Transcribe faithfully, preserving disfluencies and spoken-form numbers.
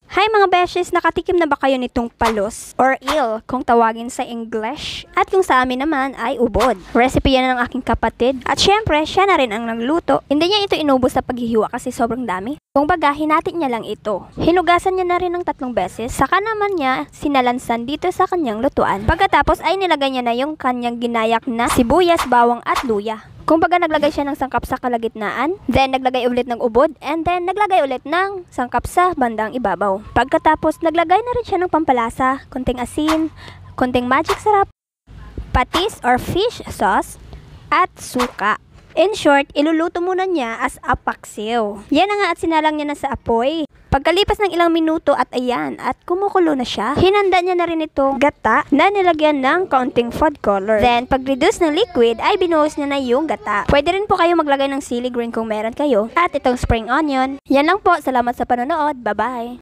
Hi mga beshes, nakatikim na ba kayo nitong palos or eel kung tawagin sa English? At kung sa amin naman ay ubod. Recipe yan ng aking kapatid at syempre siya na rin ang nagluto. Hindi niya ito inubos sa paghihiwa kasi sobrang dami. Kung baga, hinatin niya lang ito. Hinugasan niya na rin ng tatlong beses, saka naman niya sinalansan dito sa kanyang lutuan. Pagkatapos ay nilagay niya na yung kanyang ginayak na sibuyas, bawang at luya. Kung baga naglagay siya ng sangkap sa kalagitnaan, then naglagay ulit ng ubod, and then naglagay ulit ng sangkap sa bandang ibabaw. Pagkatapos naglagay na rin siya ng pampalasa, konting asin, konting magic sarap, patis or fish sauce, at suka. In short, iluluto muna niya as a paksiw. Yan na nga at sinalang niya na sa apoy. Pagkalipas ng ilang minuto at ayan, at kumukulo na siya, hinanda niya na rin itong gata na nilagyan ng kaunting food color. Then, pag-reduce ng liquid, ay binuhos niya na yung gata. Pwede rin po kayo maglagay ng sili green kung meron kayo. At itong spring onion. Yan lang po. Salamat sa panonood. Bye-bye!